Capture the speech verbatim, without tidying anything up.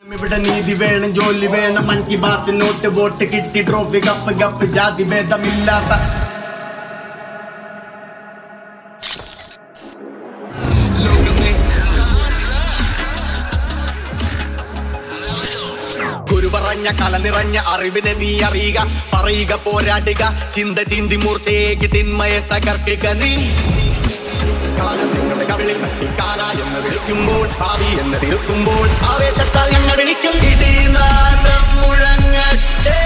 ഇവിടെ നീതി വേണം, ജോലി വേണം, മൻ കി ബാത്ത് നോട്ട് വോട്ട് കിട്ടി ട്രോഫി കപ്പ് കപ്പ് ജാതി ഭേദമില്ലാത്ത ഗുരു പറഞ്ഞ കല നിറഞ്ഞ അറിവിനെ നീ അറിയുക, പറയുക, പോരാടുക, ചിന്ത ചിന്തി മൂർച്ചയേക്ക് തിന്മയെ തകർക്കുക നീ. കാലം നിങ്ങളുടെ കവിളിൽ തട്ടി കാല എന്ന് വിളിക്കുമ്പോൾ, ഭാവി എന്ന് തിരുത്തുമ്പോൾ, ആവേശത്താൽ ഞങ്ങൾ വിളിക്കും ഇടിനാദം മുഴങ്ങട്ടെ.